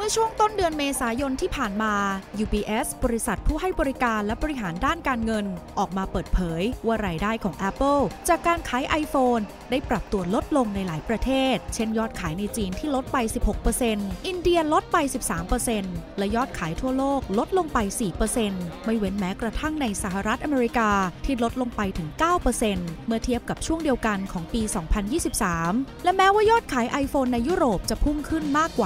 อช่วงต้นเดือนเมษายนที่ผ่านมา UBS บริษัทผู้ให้บริการและบริหารด้านการเงินออกมาเปิดเผยว่ารายได้ของ Apple จากการขาย iPhone ได้ปรับตัวลดลงในหลายประเทศเช่นยอดขายในจีนที่ลดไป 16% อินเดียลดไป 13% และยอดขายทั่วโลกลดลงไป 4% ไม่เว้นแม้กระทั่งในสหรัฐอเมริกาที่ลดลงไปถึง 9% เมื่อเทียบกับช่วงเดียวกันของปี 2023 และแม้ว่ายอดขาย iPhone ในยุโรปจะพุ่งขึ้นมากกว่า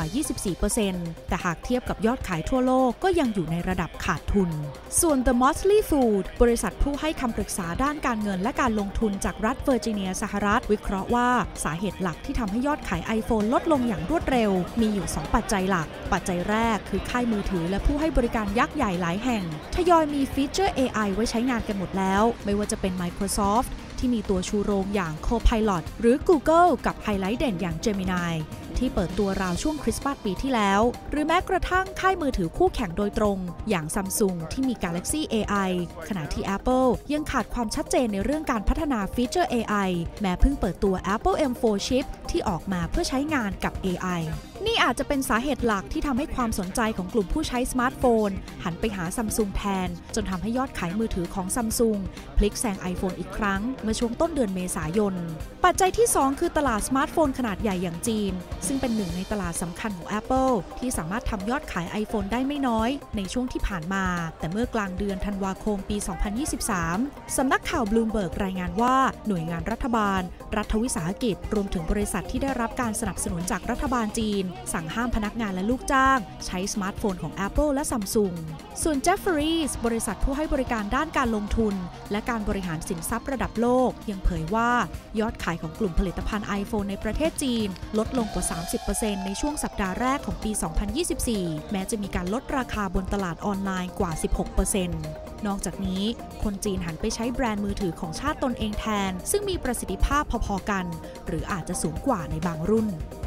24%แต่หากเทียบกับยอดขายทั่วโลกก็ยังอยู่ในระดับขาดทุนส่วน The Motley Fool บริษัทผู้ให้คำปรึกษาด้านการเงินและการลงทุนจากรัฐเวอร์จิเนียสหรัฐวิเคราะห์ว่าสาเหตุหลักที่ทำให้ยอดขาย iPhone ลดลงอย่างรวดเร็วมีอยู่ 2 ปัจจัยหลักปัจจัยแรกคือค่ายมือถือและผู้ให้บริการยักษ์ใหญ่หลายแห่งทยอยมีฟีเจอร์ AI ไว้ใช้งานกันหมดแล้วไม่ว่าจะเป็น Microsoft ที่มีตัวชูโรงอย่าง Copilot หรือ Google กับไฮไลท์เด่นอย่าง Gemini ที่เปิดตัวราวช่วงคริสต์มาสปีที่แล้วหรือแม้กระทั่งค่ายมือถือคู่แข่งโดยตรงอย่าง Samsung ที่มี Galaxy AI ขณะที่ Apple ยังขาดความชัดเจนในเรื่องการพัฒนาฟีเจอร์ AI แม้เพิ่งเปิดตัว Apple M4 Chip ที่ออกมาเพื่อใช้งานกับ AI นี่อาจจะเป็นสาเหตุหลักที่ทำให้ความสนใจของกลุ่มผู้ใช้สมาร์ทโฟนหันไปหา Samsung แทนจนทำให้ยอดขายมือถือของ Samsung พลิกแซง iPhone อีกครั้งเมื่อช่วงต้นเดือนเมษายนปัจจัยที่ 2 คือตลาดสมาร์ทโฟนขนาดใหญ่อย่างจีนซึ่งเป็นหนึ่งในตลาดสำคัญของ Apple ที่สามารถทำยอดขาย iPhone ได้ไม่น้อยในช่วงที่ผ่านมาแต่เมื่อกลางเดือนธันวาคมปี 2023 สำนักข่าว Bloomberg รายงานว่าหน่วยงานรัฐบาลรัฐวิสาหกิจรวมถึงบริษัทที่ได้รับการสนับสนุนจากรัฐบาลจีนสั่งห้ามพนักงานและลูกจ้างใช้สมาร์ทโฟนของ Apple และ Samsung ส่วน Jefferies บริษัทผู้ให้บริการด้านการลงทุนและการบริหารสินทรัพย์ระดับโลกยังเผยว่ายอดขายของกลุ่มผลิตภัณฑ์ iPhone ในประเทศจีนลดลงกว่า 30% ในช่วงสัปดาห์แรกของปี 2024 แม้จะมีการลดราคาบนตลาดออนไลน์กว่า 16%นอกจากนี้คนจีนหันไปใช้แบรนด์มือถือของชาติตนเองแทนซึ่งมีประสิทธิภาพพอๆกันหรืออาจจะสูงกว่าในบางรุ่น